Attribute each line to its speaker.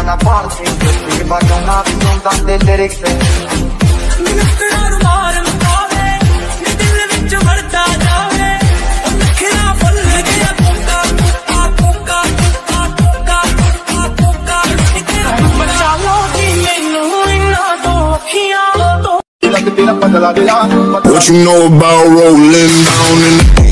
Speaker 1: na parte che va una non delle lyrics
Speaker 2: What you know about rolling down in the